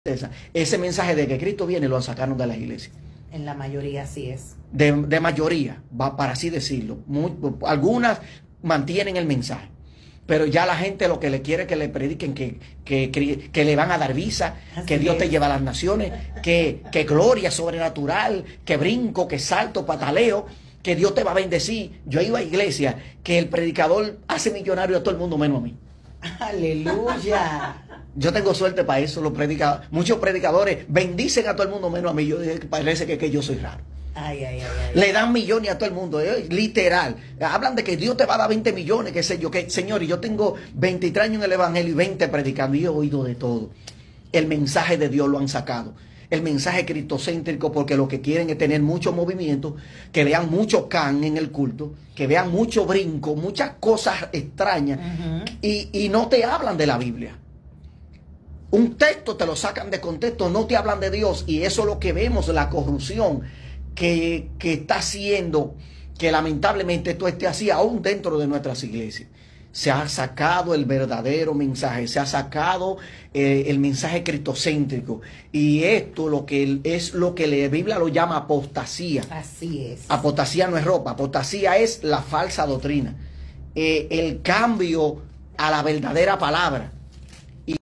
ese mensaje de que Cristo viene lo sacaron de las iglesias. En la mayoría así es. De mayoría, para así decirlo. Algunas mantienen el mensaje, pero ya la gente lo que le quiere es que le prediquen que le van a dar visa, Así que Dios es. te lleva a las naciones, que gloria sobrenatural, que brinco, que salto, pataleo, que Dios te va a bendecir. Yo he ido a iglesia que el predicador hace millonario a todo el mundo menos a mí. Aleluya. Yo tengo suerte para eso. Muchos predicadores bendicen a todo el mundo menos a mí. Yo dije, parece que yo soy raro. Ay, ay, ay, ay. Le dan millones a todo el mundo, literal. Hablan de que Dios te va a dar 20 millones, qué sé yo, que señor, y yo tengo 23 años en el evangelio y 20 predicando y he oído de todo. El mensaje de Dios lo han sacado. El mensaje cristocéntrico, porque lo que quieren es tener mucho movimiento, que vean mucho can en el culto, que vean mucho brinco, muchas cosas extrañas, y no te hablan de la Biblia. Un texto te lo sacan de contexto, no te hablan de Dios, y eso es lo que vemos, la corrupción que está haciendo que lamentablemente esto esté así aún dentro de nuestras iglesias. Se ha sacado el verdadero mensaje, se ha sacado el mensaje cristocéntrico, y esto es lo que la Biblia lo llama apostasía. Así es. Apostasía no es ropa, apostasía es la falsa doctrina, el cambio a la verdadera palabra.